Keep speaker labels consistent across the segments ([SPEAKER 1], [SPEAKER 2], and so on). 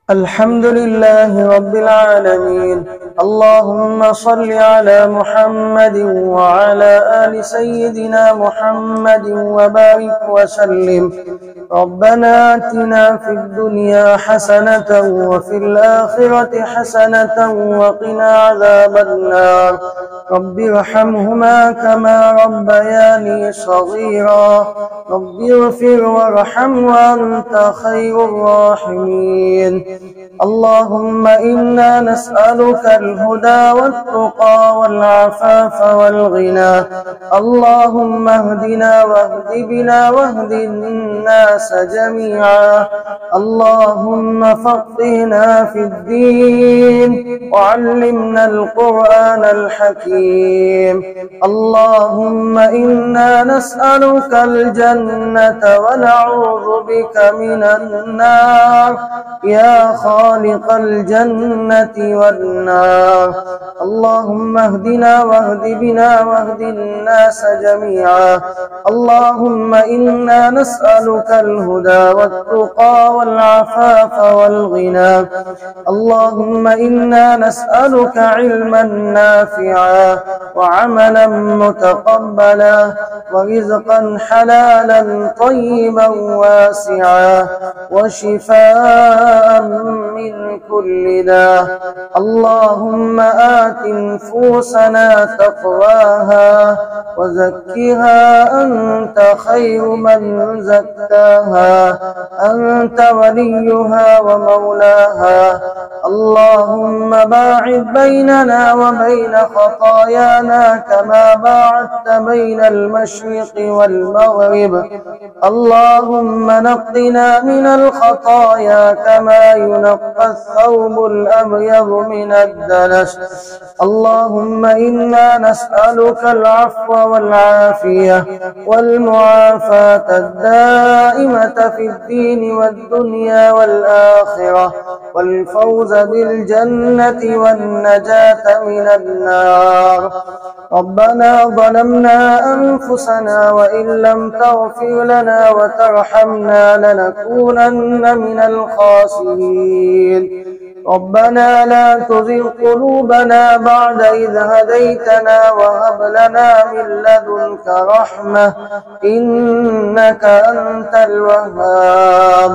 [SPEAKER 1] अल्हम्दुलिल्लाह रब्बिल आलमीन। अल्लाहुम्मा सल्लि अला मुहम्मद व अला आलि सय्यिदिना मुहम्मद व बारिक व सल्लिम। रब्बना आतिना फिद दुनिया हसनतन व फिल आखिरति हसनतन व क़िना अज़ाबन नार। रब्बिरहमहुमा कमा रब्बयानी सग़ीरा। रब्बिग़फिर वरहम व अन्त खैरुर राहिमीन। अल्लाहुम्मा इन्ना नस्अलुकल हुदा वत्तुक़ा वल अफ़ाफ़ वल ग़िना। अल्लाहुम्मा इहदिना वहदि बिना वहदिन नास जमीआ। अल्लाहुम्मा फ़क़्हिना फ़िद्दीन वअल्लिमनल क़ुरआनल हकीम। अल्लाहुम्मा इन्ना नस्अलुकल जन्नत व नऊज़ु बिका मिनन नार या खालिक़ल जन्नति वन नार। अल्लाहुम्मा इहदिना वहदि बिना वहदिन नास जमीआ। अल्लाहुम्मा इन्ना नस्अलुकल हुदा वत्तुक़ा वल अफ़ाफ़ वल ग़िना। अल्लाहुम्मा इन्ना नस्अलुका इल्मन नाफ़िआ व अमलन मुतक़ब्बला व रिज़्क़न हलालन तय्यिबन वासिआ व शिफ़ाअन मिन कुल्लि दाअ। अल्लाहुम्मा आति नुफ़ूसना तक़वाहा व ज़क्किहा अंत खैरु मन ज़क्काहा अंत वलियुहा व मौलाहा। अल्लाहुम्मा बाइद बैनना व बैन ख़तायाना कमा बाअदत बैनल मशरिक़ि वल मग़रिब। अल्लाहुम्मा नक़्क़िना मिनल ख़ताया कमा युनक़्क़ा अस-सौबुल अबयज़ु मिनद दनस। अल्लाहुम्मा इन्ना नस्अलुकल अफ़्व वल आफ़िया वल मुआफ़ात अद-दाइमत फ़िद्दीन वद दुनिया वल आखिरह वल फ़ौज़ बिल जन्नति वन नजात मिनन नार। रब्बना ज़लमना अनफुसना व इन लम तग़फिर लना व तरहमना लनकूनन्न मिनल ख़ासिरीन। रब्बना ला तुज़िग़ क़ुलूबना बअद इज़ हदैतना व हब लना मिन लदुनका रहमह इन्नका अंतल वह्हाब।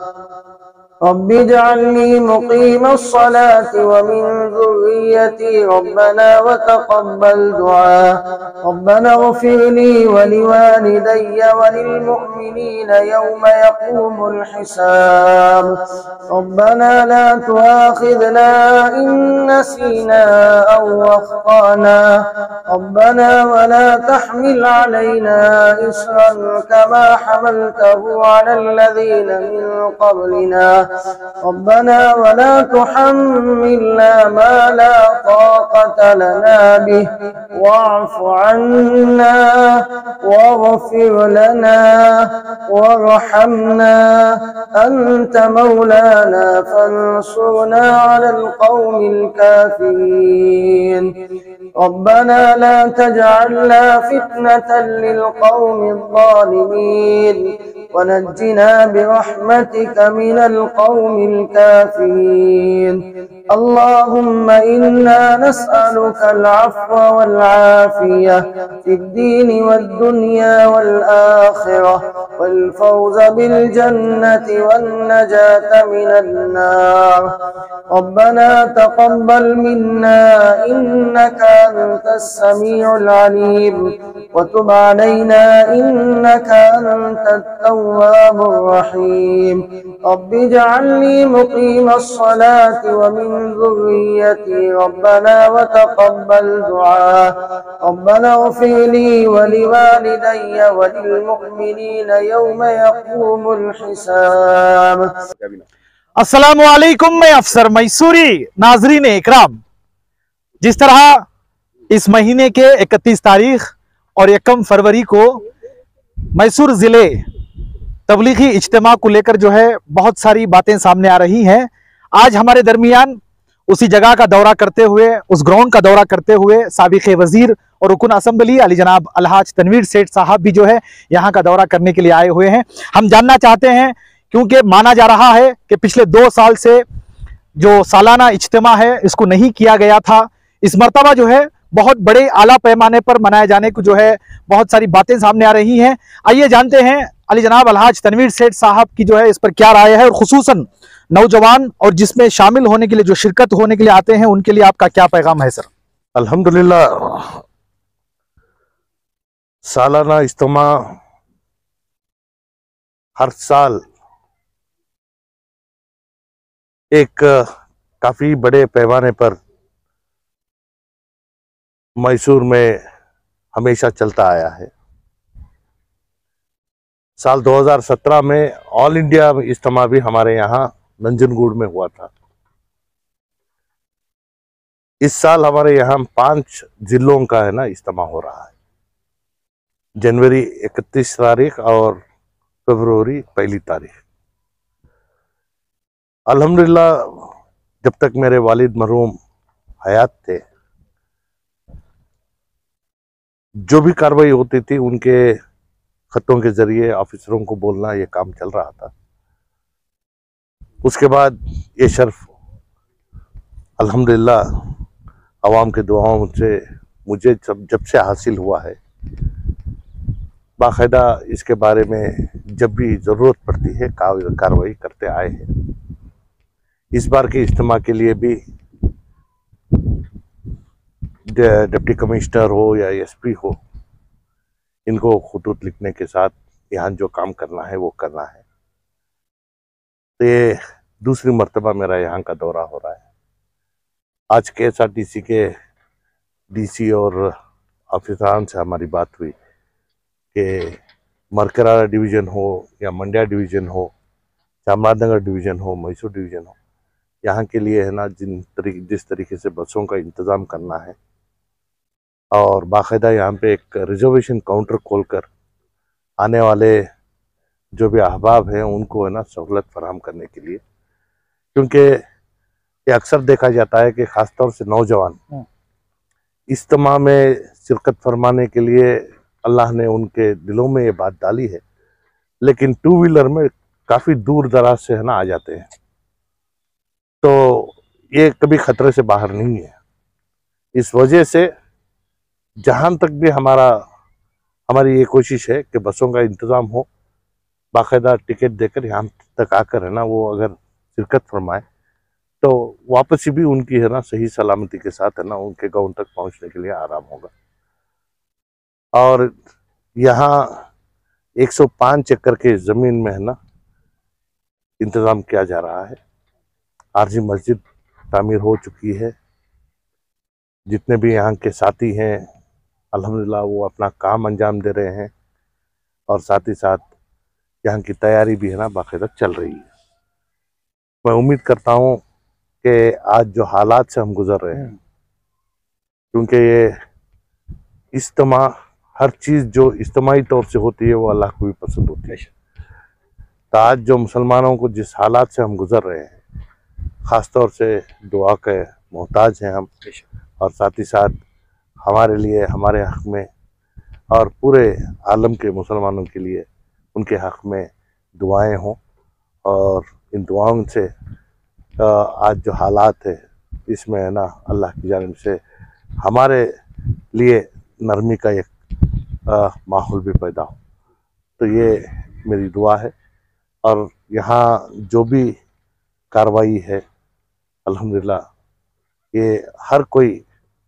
[SPEAKER 1] रब्बि इजअलनी मुक़ीमस्सलाति व मिन ज़ुर्रिय्यती रब्बना व तक़ब्बल दुआ। रब्बना इग़फ़िर ली व लिवालिदैय व लिलमुअ्मिनीन यौम यक़ूमुल हिसाब। रब्बना ला तुआख़िज़ना इन नसीना औ अख़्ताअना। रब्बना व ला तहमिल अलैना इस्रन कमा हमलतहु अलल लज़ीना मिन क़ब्लिना। रब्बना व ला तुहम्मिलना मा ला ताक़त लना बिहि वाअफ़ु अन्ना वग़फ़िर लना वरहमना अंत मौलाना फंसुरना अलल क़ौमिल काफ़िरीन। रब्बना ला तजअलना फ़ितनतन लिल क़ौमिज़ ज़ालिमीन व नज्जिना बिरहमतिक मिनल क़ौमिल काफ़िरीन। अल्लाहुम्मा इन्ना नस्अलुकल अफ़्व वल आफ़िया फ़िद्दीन वद दुनिया वल आखिरह वल फ़ौज़ बिल जन्नति वन नजात मिनन नार। रब्बना तक़ब्बल मिन्ना इन्नका अंतस समीउल अलीम व तुब अलैना इन्नका अंतत तव्वाबुर रहीम। रब्बि इजअलनी मुक़ीमस्सलाति व मिन ज़ुर्रिय्यती रब्बना व तक़ब्बल दुआ। रब्बना इग़फ़िर ली व लिवालिदैय व लिलमुअ्मिनीन यौम यक़ूमुल हिसाब।
[SPEAKER 2] अस्सलामु अलैकुम। मैं अफसर मैसूरी। नाज़रीन इकराम, जिस तरह इस महीने के 31 तारीख और 1 फरवरी को मैसूर ज़िले तबलीगी इज्तिमा को लेकर जो है बहुत सारी बातें सामने आ रही हैं। आज हमारे दरमियान उसी जगह का दौरा करते हुए, उस ग्राउंड का दौरा करते हुए साबिक़ वज़ीर और रुकन असम्बली अली जनाब अलहाज तनवीर सेठ साहब भी जो है यहाँ का दौरा करने के लिए आए हुए हैं। हम जानना चाहते हैं, क्योंकि माना जा रहा है कि पिछले 2 साल से जो सालाना इज्तिमा है इसको नहीं किया गया था। इस मर्तबा जो है बहुत बड़े आला पैमाने पर मनाए जाने को जो है बहुत सारी बातें सामने आ रही हैं। आइए जानते हैं अली जनाब अलहाज तनवीर सेठ साहब की जो है इस पर क्या राय है, और खुसूसन नौजवान और जिसमें शामिल होने के लिए, जो शिरकत होने के लिए आते हैं, उनके लिए आपका क्या पैगाम है सर?
[SPEAKER 3] अल्हम्दुलिल्लाह, सालाना इज्तिमा हर साल एक काफी बड़े पैमाने पर मैसूर में हमेशा चलता आया है। साल 2017 में ऑल इंडिया इज्तिमा भी हमारे यहाँ नंजनगुड़ में हुआ था। इस साल हमारे यहाँ 5 जिलों का है ना इज्तिमा हो रहा है। जनवरी 31 तारीख और फरवरी 1 तारीख। अल्हम्दुलिल्लाह, जब तक मेरे वालिद मरहूम हयात थे, जो भी कार्रवाई होती थी उनके खतों के जरिए ऑफिसरों को बोलना, ये काम चल रहा था। उसके बाद ये शर्फ अल्हम्दुलिल्लाह अवाम के दुआओं से मुझे जब से हासिल हुआ है, बाकायदा इसके बारे में जब भी ज़रूरत पड़ती है कार्रवाई करते आए हैं। इस बार के इज्तिमा के लिए भी डिप्टी कमिश्नर हो या एसपी हो, इनको खुतूत लिखने के साथ यहाँ जो काम करना है वो करना है। तो ये दूसरी मर्तबा मेरा यहाँ का दौरा हो रहा है। आज KSRTC के DC और ऑफिसरान से हमारी बात हुई कि मरकराला डिवीज़न हो या मंड्या डिवीज़न हो, चामराजनगर डिवीज़न हो, मैसूर डिवीज़न हो, यहाँ के लिए है ना जिस तरीके से बसों का इंतज़ाम करना है, और बाकायदा यहाँ पे एक रिजर्वेशन काउंटर खोलकर आने वाले जो भी अहबाब हैं उनको है ना सहूलत फराहम करने के लिए। क्योंकि ये अक्सर देखा जाता है कि ख़ासतौर से नौजवान इज्तिमा में शिरकत फरमाने के लिए अल्लाह ने उनके दिलों में ये बात डाली है, लेकिन 2 व्हीलर में काफ़ी दूर दराज से है ना आ जाते हैं, तो ये कभी ख़तरे से बाहर नहीं है। इस वजह से जहाँ तक भी हमारी ये कोशिश है कि बसों का इंतज़ाम हो, बाकायदा टिकट देकर यहाँ तक आकर है ना वो अगर शिरकत फरमाए तो वापसी भी उनकी है ना सही सलामती के साथ है ना उनके गांव तक पहुँचने के लिए आराम होगा। और यहाँ 105 एकड़ के ज़मीन में है ना इंतज़ाम किया जा रहा है। आरजी मस्जिद तामीर हो चुकी है। जितने भी यहाँ के साथी हैं अल्हम्दुलिल्लाह वो अपना काम अंजाम दे रहे हैं, और साथ ही साथ यहाँ की तैयारी भी है ना बाकायदा चल रही है। मैं उम्मीद करता हूँ कि आज जो हालात से हम गुजर रहे हैं, क्योंकि ये इज्तिमा, हर चीज़ जो इज्तिमाई तौर से होती है वो अल्लाह को भी पसंद होती है। तो आज जो मुसलमानों को जिस हालात से हम गुजर रहे हैं, ख़ास तौर से दुआ के मोहताज हैं हम, और साथ ही साथ हमारे लिए, हमारे हक़ में और पूरे आलम के मुसलमानों के लिए उनके हक़ में दुआएं हों। और इन दुआओं से आज जो हालात है इसमें है ना अल्लाह की जानिब से हमारे लिए नरमी का एक माहौल भी पैदा हो। तो ये मेरी दुआ है। और यहाँ जो भी कार्रवाई है अल्हम्दुलिल्लाह ये हर कोई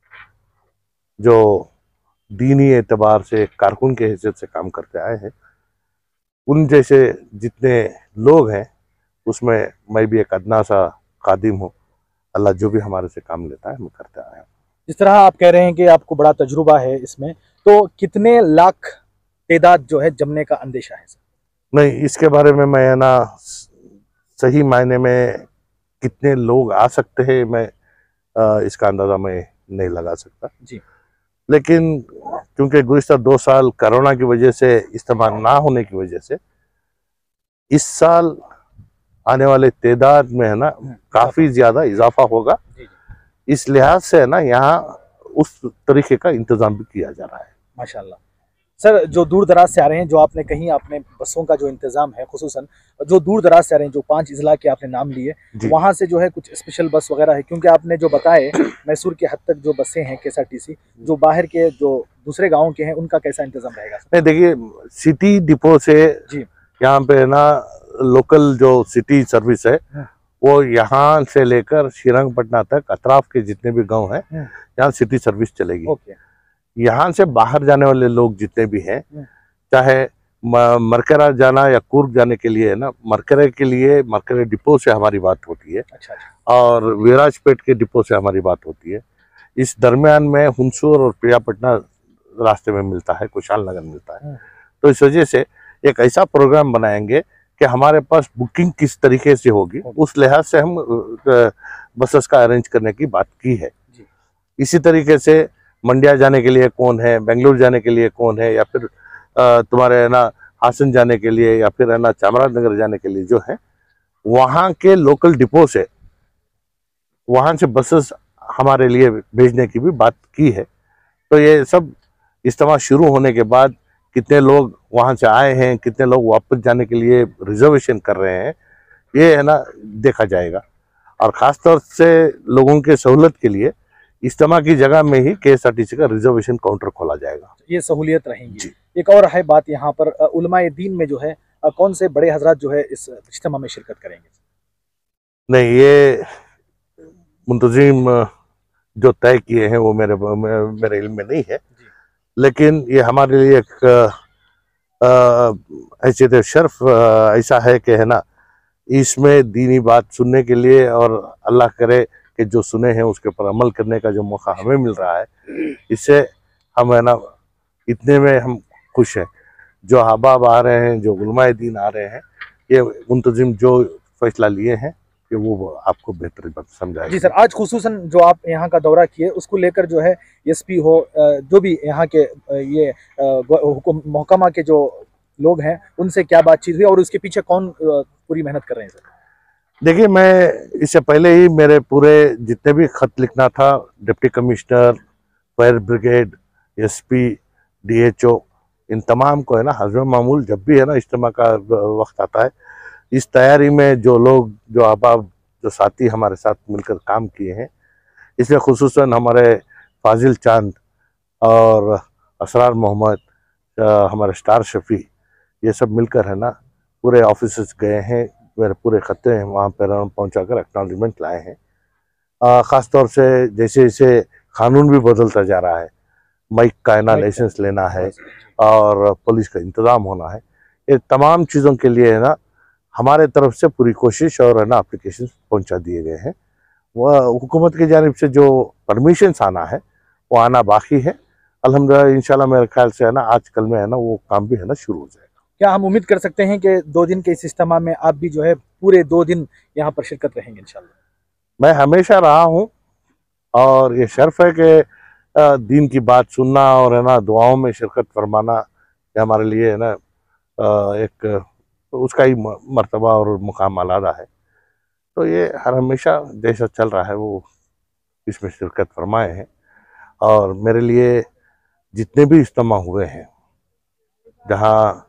[SPEAKER 3] जो दीनी एतबार से कारकुन के हैसियत से काम करते आए हैं, उन जैसे जितने लोग हैं उसमें मैं भी एक अदना सा खादिम हूँ। अल्लाह जो भी हमारे से काम लेता है हम करते आए हैं।
[SPEAKER 2] जिस तरह आप कह रहे हैं कि आपको बड़ा तजुर्बा है इसमें, तो कितने लाख तादाद जो है जमने का अंदेशा है सर?
[SPEAKER 3] नहीं, इसके बारे में मैं ना सही मायने में कितने लोग आ सकते हैं मैं इसका अंदाज़ा मैं नहीं लगा सकता
[SPEAKER 2] जी।
[SPEAKER 3] लेकिन क्योंकि गुज़िश्ता 2 साल कोरोना की वजह से इस्तेमाल ना होने की वजह से इस साल आने वाले तादाद में है ना काफ़ी ज़्यादा इजाफा होगा। इस लिहाज से है ना यहाँ उस तरीके का इंतज़ाम भी किया जा रहा है।
[SPEAKER 2] माशाल्लाह। सर, जो दूर दराज से आ रहे हैं, जो आपने कहीं आपने बसों का जो इंतजाम है, खुसूसन जो दूर दराज से आ रहे हैं, जो 5 इजला के आपने नाम लिए, वहां से जो है कुछ स्पेशल बस वगैरह है? क्योंकि आपने जो बताए मैसूर के हद तक जो बसें हैं KSRTC, जो बाहर के जो दूसरे गाँव के हैं, उनका कैसा इंतजाम रहेगा?
[SPEAKER 3] नहीं, देखिए, सिटी डिपो से
[SPEAKER 2] जी,
[SPEAKER 3] यहाँ पे ना लोकल जो सिटी सर्विस है वो यहाँ से लेकर श्रीरंगपटना तक अतराफ के जितने भी गांव हैं यहाँ सिटी सर्विस चलेगी।
[SPEAKER 2] ओके।
[SPEAKER 3] यहाँ से बाहर जाने वाले लोग जितने भी हैं, चाहे मरकरा जाना या कुर्ग जाने के लिए है ना, मरकरे के लिए मरकरे डिपो से हमारी बात होती है।
[SPEAKER 2] अच्छा।
[SPEAKER 3] और विराजपेट के डिपो से हमारी बात होती है। इस दरमियान में हुंसूर और प्रियापटना रास्ते में मिलता है, कुशाल नगर मिलता है। तो इस वजह से एक ऐसा प्रोग्राम बनाएंगे कि हमारे पास बुकिंग किस तरीके से होगी, उस लिहाज से हम बसेस का अरेंज करने की बात की है। इसी तरीके से मंडिया जाने के लिए कौन है, बेंगलुरु जाने के लिए कौन है, या फिर तुम्हारे है ना हासन जाने के लिए, या फिर है ना चामराजनगर जाने के लिए जो है, वहाँ के लोकल डिपो से वहाँ से बसेस हमारे लिए भेजने की भी बात की है। तो ये सब इज्तिमा शुरू होने के बाद कितने लोग वहाँ से आए हैं, कितने लोग वापस जाने के लिए रिजर्वेशन कर रहे हैं, ये है ना देखा जाएगा। और ख़ास तौर से लोगों के सहूलत के लिए इज्तिमा की जगह में ही KSRTC का रिजर्वेशन काउंटर खोला जाएगा।
[SPEAKER 2] ये सहूलियत रहेंगी। एक और है बात यहाँ पर, उलमाए दीन में जो है कौन से बड़े हजरात जो है इस इज्तिमा में शिरकत करेंगे?
[SPEAKER 3] नहीं, ये मुंतजिम जो तय किए हैं वो मेरे इल्म में नहीं है, लेकिन ये हमारे लिए एक हैसियत शर्फ ऐसा है कि है ना, इसमें दीनी बात सुनने के लिए और अल्लाह करे कि जो सुने हैं उसके ऊपर अमल करने का जो मौका हमें मिल रहा है, इससे हम है ना इतने में हम खुश हैं। जो अहबाब आ रहे हैं, जो उलमाए दीन आ रहे हैं, ये मुंतजिम जो फैसला लिए हैं कि वो आपको बेहतर समझाएगा।
[SPEAKER 2] जी सर, आज खुसूसन जो आप यहाँ का दौरा किए उसको लेकर जो है SP हो, जो भी यहाँ के ये महकमा के जो लोग हैं, उनसे क्या बातचीत हुई और उसके पीछे कौन पूरी मेहनत कर रहे हैं? सर
[SPEAKER 3] देखिए, मैं इससे पहले ही मेरे पूरे जितने भी खत लिखना था, deputy commissioner, fire brigade, SP, DHO, इन तमाम को है ना हज़्म मामूल जब भी है ना इज्तिमा का वक्त आता है, इस तैयारी में जो लोग, जो अहबाब, जो साथी हमारे साथ मिलकर काम किए हैं, इसमें खुसूसन हमारे फाजिल चांद और असरार मोहम्मद, हमारे स्टार शफी, ये सब मिलकर है ना पूरे ऑफिस गए हैं, मेरे पूरे खत्ते हैं वहाँ पर पहुँचा कर एक्नॉलेजमेंट लाए हैं। ख़ास तौर से जैसे जैसे कानून भी बदलता जा रहा है, माइक का है ना लाइसेंस लेना है और पुलिस का इंतज़ाम होना है, ये तमाम चीज़ों के लिए है ना हमारे तरफ से पूरी कोशिश और है ना एप्लीकेशन पहुंचा दिए गए हैं। वह हुकूमत की जानिब से जो परमिशंस आना है वो आना बाकी है। अल्हम्दुलिल्लाह, इंशाल्लाह मेरे ख्याल से है ना आजकल में है ना वो काम भी है ना शुरू हो जाएगा।
[SPEAKER 2] क्या हम उम्मीद कर सकते हैं कि 2 दिन के इस इज्तिमा में आप भी जो है पूरे 2 दिन यहाँ पर शिरकत रहेंगे इंशाल्लाह?
[SPEAKER 3] मैं हमेशा रहा हूँ और ये शर्फ है कि दीन की बात सुनना और है ना दुआओं में शिरकत फरमाना, ये हमारे लिए है ना एक उसका ही मर्तबा और मुकाम अलादा है। तो ये हर हमेशा जैसा चल रहा है वो इसमें शिरकत फरमाए हैं। और मेरे लिए जितने भी इज्तिमा हुए हैं, जहाँ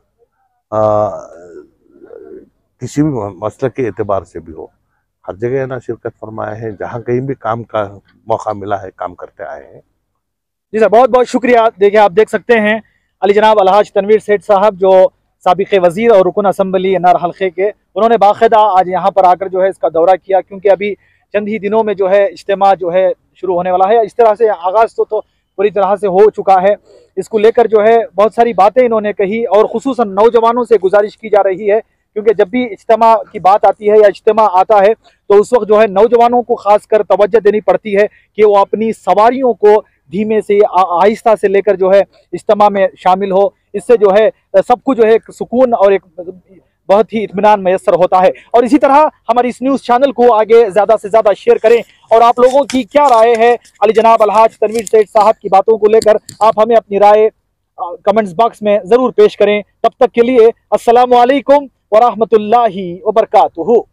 [SPEAKER 3] किसी भी मसले के एतबार से भी हो, हर जगह ना शिरकत फरमाए हैं। जहाँ कहीं भी काम का मौका मिला है, काम करते आए हैं।
[SPEAKER 2] जी सर, बहुत बहुत शुक्रिया। देखिए, आप देख सकते हैं अली जनाब अलहाज तनवीर सेठ साहब, जो साबिक़ वज़ीर और रुकन असम्बली नार हल्के के, उन्होंने बाकायदा आज यहाँ पर आकर जो है इसका दौरा किया, क्योंकि अभी चंद ही दिनों में जो है इज्तिमा जो है शुरू होने वाला है। इस तरह से आगाज़ तो पूरी तरह से हो चुका है। इसको लेकर जो है बहुत सारी बातें इन्होंने कही और खुसूसन नौजवानों से गुजारिश की जा रही है, क्योंकि जब भी इज्तिमा की बात आती है या इज्तिमा आता है तो उस वक्त जो है नौजवानों को खासकर तवज्जो देनी पड़ती है कि वो अपनी सवारियों को धीमे से आहिस्ता से लेकर जो है इज्तिमा में शामिल हो। इससे जो है सबको जो है एक सुकून और एक बहुत ही इत्मीनान मैसर होता है। और इसी तरह हमारी इस न्यूज़ चैनल को आगे ज़्यादा से ज़्यादा शेयर करें। और आप लोगों की क्या राय है अली जनाब अलहाज तनवीर सेठ साहब की बातों को लेकर, आप हमें अपनी राय कमेंट्स बॉक्स में ज़रूर पेश करें। तब तक के लिए अस्सलामु अलैकुम व रहमतुल्लाहि व बरकातुहू।